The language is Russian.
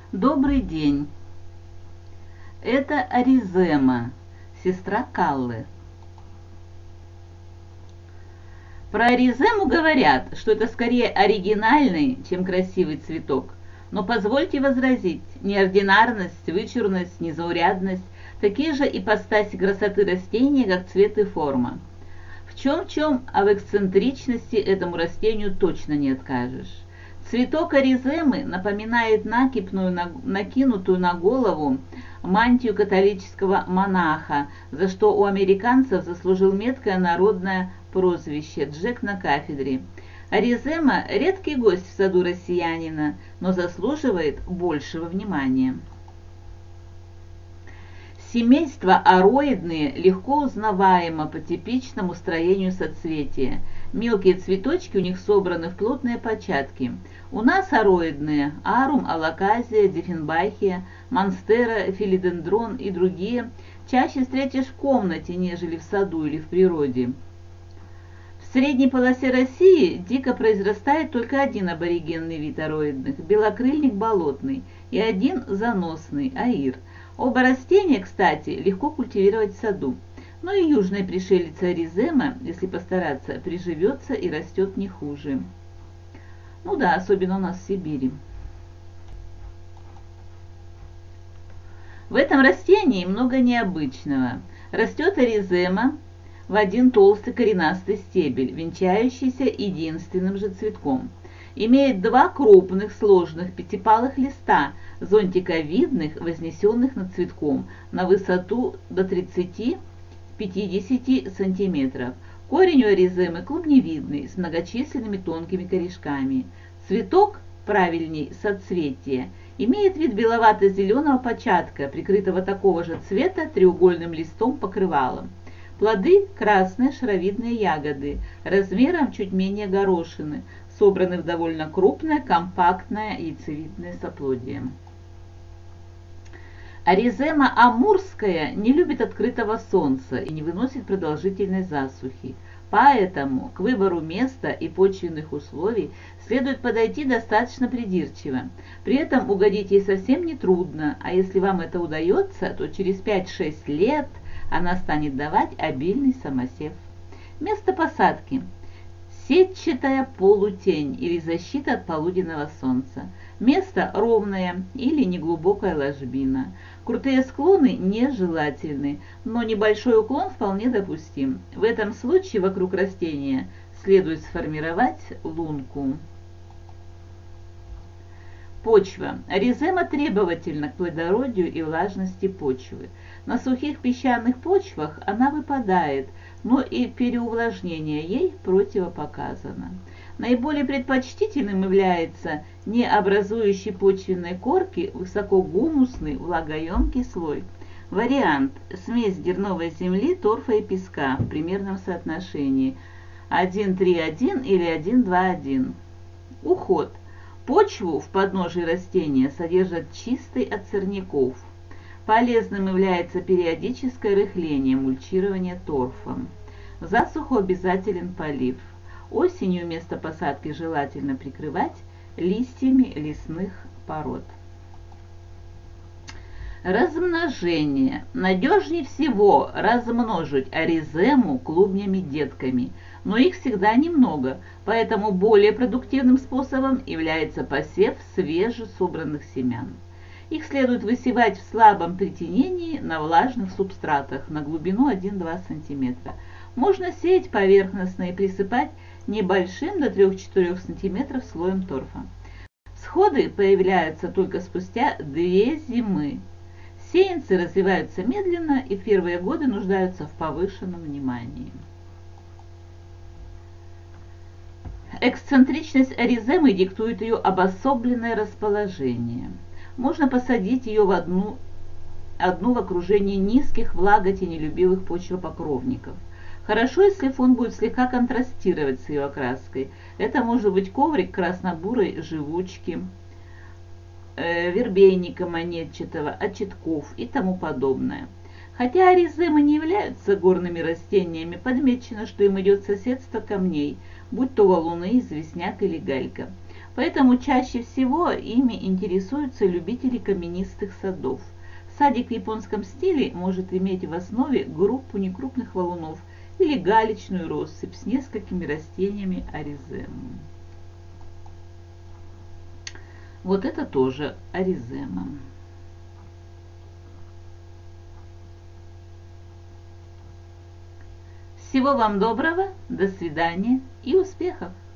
Добрый день. Это Аризема, сестра Каллы. Про Аризему говорят, что это скорее оригинальный, чем красивый цветок. Но позвольте возразить, неординарность, вычурность, незаурядность – такие же ипостаси красоты растения, как цвет и форма. В чем, а в эксцентричности этому растению точно не откажешь. Цветок ариземы напоминает накинутую на голову мантию католического монаха, за что у американцев заслужил меткое народное прозвище «Джек на кафедре». Аризема – редкий гость в саду россиянина, но заслуживает большего внимания. Семейство ароидные легко узнаваемо по типичному строению соцветия. Мелкие цветочки у них собраны в плотные початки. У нас ароидные – арум, алаказия, диффенбахия, монстера, филодендрон и другие – чаще встретишь в комнате, нежели в саду или в природе. В средней полосе России дико произрастает только один аборигенный вид ароидных – белокрыльник болотный, и один заносный – аир. Оба растения, кстати, легко культивировать в саду. Но и южная пришелица аризема, если постараться, приживется и растет не хуже. Ну да, особенно у нас в Сибири. В этом растении много необычного. Растет аризема в один толстый коренастый стебель, венчающийся единственным же цветком. Имеет два крупных сложных пятипалых листа, зонтиковидных, вознесенных над цветком на высоту до 30-50 см. Корень у ариземы клубневидный, с многочисленными тонкими корешками. Цветок, правильней соцветие, имеет вид беловато-зеленого початка, прикрытого такого же цвета треугольным листом-покрывалом. Плоды – красные шаровидные ягоды, размером чуть менее горошины, собраны в довольно крупное, компактное яйцевидное соплодие. Аризема амурская не любит открытого солнца и не выносит продолжительной засухи. Поэтому к выбору места и почвенных условий следует подойти достаточно придирчиво. При этом угодить ей совсем не трудно, а если вам это удается, то через 5-6 лет она станет давать обильный самосев. Место посадки. Сетчатая полутень или защита от полуденного солнца. Место ровное или неглубокая ложбина. Крутые склоны нежелательны, но небольшой уклон вполне допустим. В этом случае вокруг растения следует сформировать лунку. Почва. Аризема требовательна к плодородию и влажности почвы. На сухих песчаных почвах она выпадает, но и переувлажнение ей противопоказано. Наиболее предпочтительным является не образующий почвенной корки высокогумусный влагоемкий слой. Вариант – смесь дерновой земли, торфа и песка в примерном соотношении 1:3:1 или 1:2:1. Уход. Почву в подножии растения содержат чистой от сорняков. Полезным является периодическое рыхление, мульчирование торфом. В засуху обязателен полив. Осенью место посадки желательно прикрывать листьями лесных пород. Размножение. Надежнее всего размножить аризему клубнями-детками, но их всегда немного, поэтому более продуктивным способом является посев свежесобранных семян. Их следует высевать в слабом притенении на влажных субстратах на глубину 1-2 см. Можно сеять поверхностно и присыпать небольшим до 3-4 см слоем торфа. Всходы появляются только спустя 2 зимы. Сеянцы развиваются медленно и в первые годы нуждаются в повышенном внимании. Эксцентричность ариземы диктует ее обособленное расположение. Можно посадить ее в одну в окружении низких влаготенелюбивых почвопокровников. Хорошо, если фон будет слегка контрастировать с ее окраской. Это может быть коврик красно-бурой живучки, вербейника монетчатого, очатков и тому подобное. Хотя ариземы не являются горными растениями, подмечено, что им идет соседство камней, будь то валуны, известняк или галька. Поэтому чаще всего ими интересуются любители каменистых садов. Садик в японском стиле может иметь в основе группу некрупных валунов или галечную россыпь с несколькими растениями ориземы. Вот это тоже оризема. Всего вам доброго, до свидания и успехов!